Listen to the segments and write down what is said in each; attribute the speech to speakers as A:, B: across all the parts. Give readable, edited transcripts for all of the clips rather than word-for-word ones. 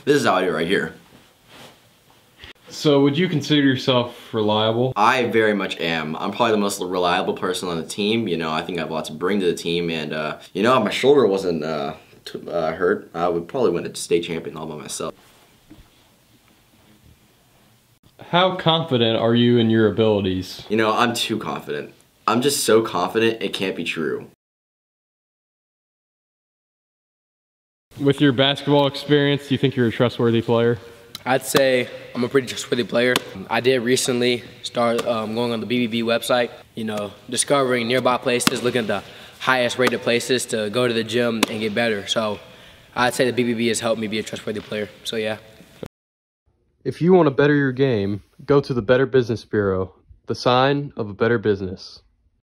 A: This is how I do it right here.
B: So would you consider yourself reliable?
A: I very much am. I'm probably the most reliable person on the team. You know, I think I have a lot to bring to the team, and you know, if my shoulder wasn't hurt, I would probably win a state champion all by myself.
B: How confident are you in your abilities?
A: You know, I'm too confident. I'm just so confident it can't be true.
C: With your basketball experience, do you think you're a trustworthy player?
D: I'd say I'm a pretty trustworthy player. I did recently start going on the BBB website, you know, discovering nearby places, looking at the highest rated places to go to the gym and get better. So I'd say the BBB has helped me be a trustworthy player, so yeah.
C: If you want to better your game, go to the Better Business Bureau, the sign of a better business.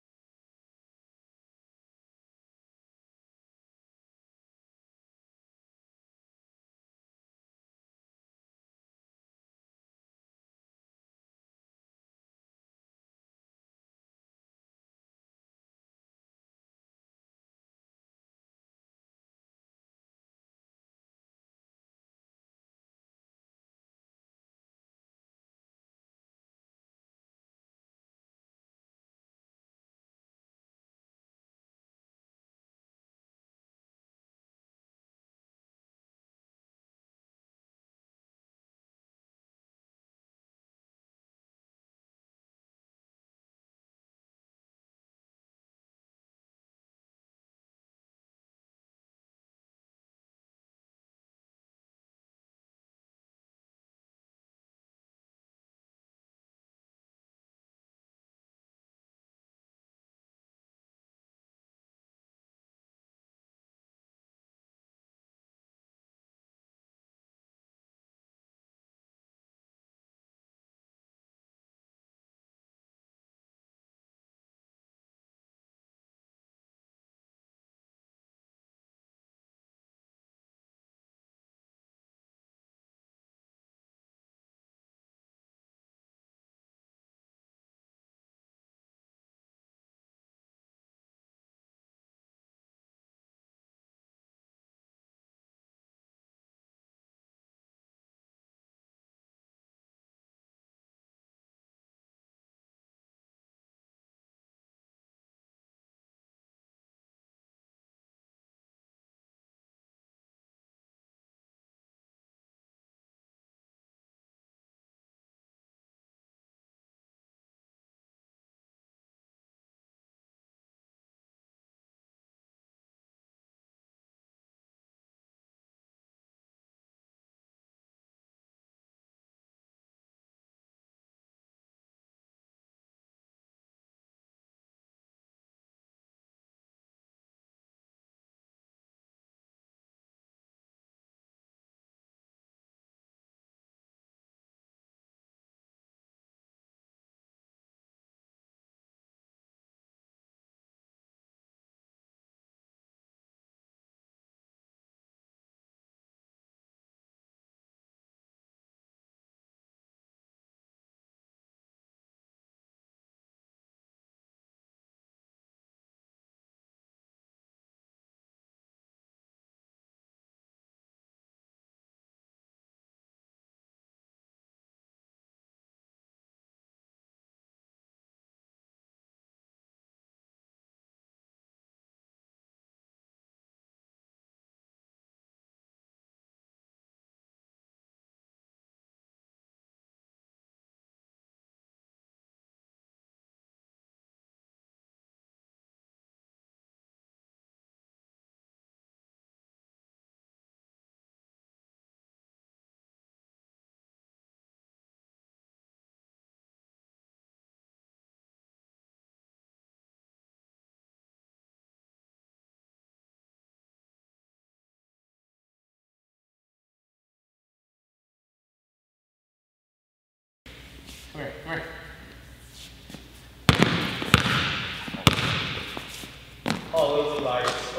B: Come here, come here. Oh, those are lights.